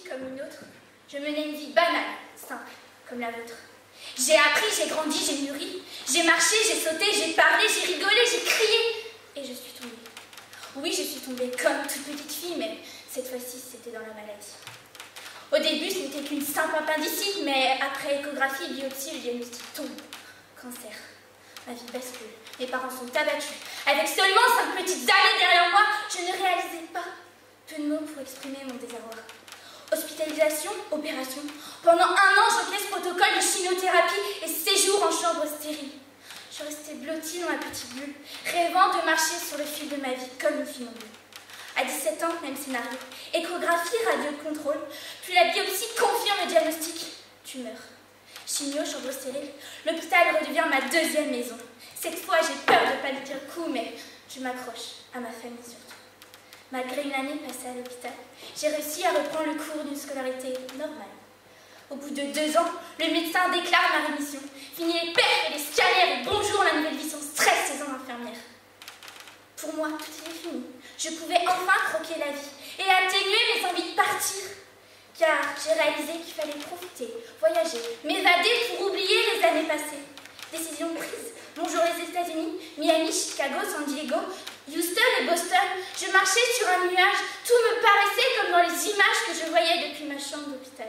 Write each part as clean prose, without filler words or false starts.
comme une autre. Je menais une vie banale, simple, comme la vôtre. J'ai appris, j'ai grandi, j'ai mûri. J'ai marché, j'ai sauté, j'ai parlé, j'ai rigolé, j'ai crié. Et je suis tombée. Oui, je suis tombée comme toute petite fille, mais cette fois-ci, c'était dans la maladie. Au début, ce n'était qu'une simple appendicite, mais après échographie et biopsie, le diagnostic tombe. Cancer. Ma vie bascule. Mes parents sont abattus. Avec seulement 5 petites années derrière moi, je ne réalisais pas. Peu de mots pour exprimer mon désarroi. Hospitalisation, opération. Pendant 1 an, j'encaisse protocole de chimiothérapie et séjour en chambre stérile. Je restais blottie dans ma petite bulle, rêvant de marcher sur le fil de ma vie comme une funambule. À 17 ans, même scénario. Échographie, radiocontrôle, puis la biopsie confirme le diagnostic. Tumeur. Chimio, chambre stérile. L'hôpital redevient ma deuxième maison. Cette fois, j'ai peur de paniquer le coup, mais je m'accroche à ma famille surtout. Malgré une année passée à l'hôpital, j'ai réussi à reprendre le cours d'une scolarité normale. Au bout de 2 ans, le médecin déclare ma rémission. Fini les perfs et les scalaires et bonjour la nouvelle vie sans stress, 16 ans d'infirmière. Pour moi, tout était fini. Je pouvais enfin croquer la vie et atténuer mes envies de partir. Car j'ai réalisé qu'il fallait profiter, voyager, m'évader pour oublier les années passées. Décision prise. Bonjour les États-Unis, Miami, Chicago, San Diego, Houston et Boston. Je marchais sur un nuage. Tout me paraissait comme dans les images que je voyais depuis ma chambre d'hôpital.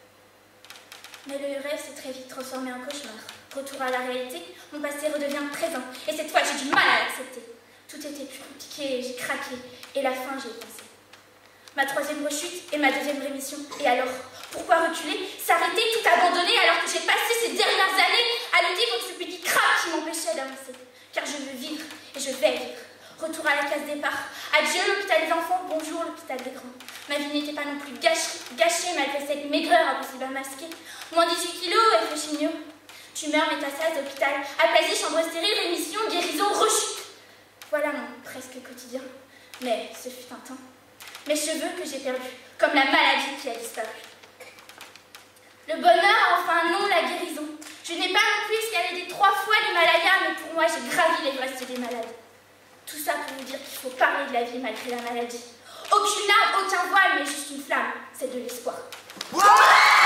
Mais le rêve s'est très vite transformé en cauchemar. Retour à la réalité, mon passé redevient présent. Et cette fois, j'ai du mal à l'accepter. Tout était plus compliqué, j'ai craqué. Et la fin, j'y ai pensé. Ma 3e rechute et ma 2e rémission. Et alors, pourquoi reculer, s'arrêter, tout abandonner alors que j'ai passé ces dernières années à lutter contre ce petit crabe qui m'empêchait d'avancer. Car je veux vivre et je vais vivre. Retour à la case départ. Adieu l'hôpital des enfants, bonjour l'hôpital des grands. Ma vie n'était pas non plus gâchée malgré cette maigreur impossible à masquer. Moins 18 kilos, effet chimio. Tumeur, métastase, hôpital, aplasie, chambre stérile, rémission, guérison, rechute. Voilà mon presque quotidien. Mais ce fut un temps. Mes cheveux que j'ai perdus, comme la maladie qui a disparu. Le bonheur a enfin un nom, la guérison. Je n'ai pas non plus escaladé 3 fois l'Himalaya, mais pour moi j'ai gravi l'Everest des malades. Tout ça pour vous dire qu'il faut parler de la vie malgré la maladie. Aucune larme, aucun voile, mais juste une flamme, c'est de l'espoir.